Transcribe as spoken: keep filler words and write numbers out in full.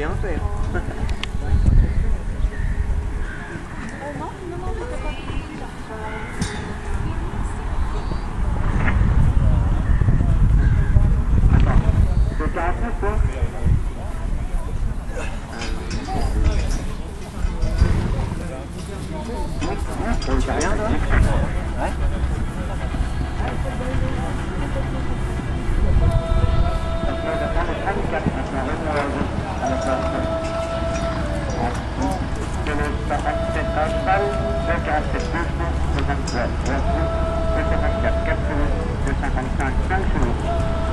rien faire. C'est un peu quoi? T'as rien toi? Ouais. deux cent vingt-quatre, quatre chevaux, deux cent vingt-cinq, cinq chevaux.